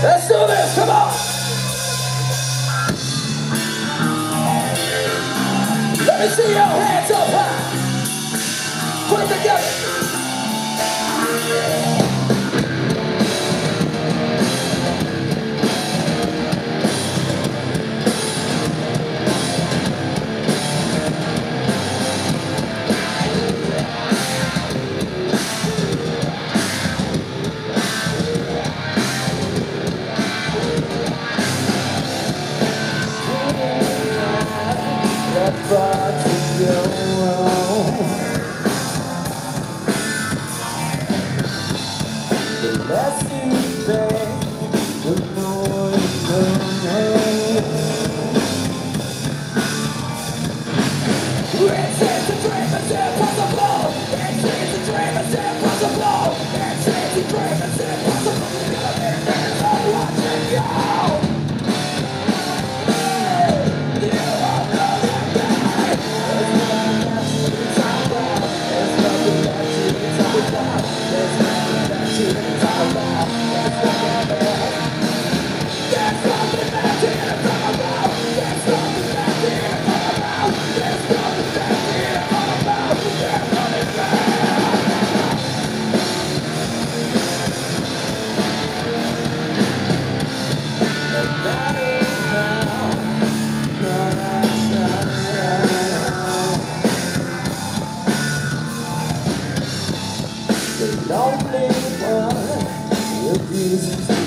Let's do this, come on! Let me see your hands up high. Put them together. Let's see back with noise It seems a dream is impossible. It seems a dream is impossible. It seems a dream is impossible. I'm watching you. The lonely one refuses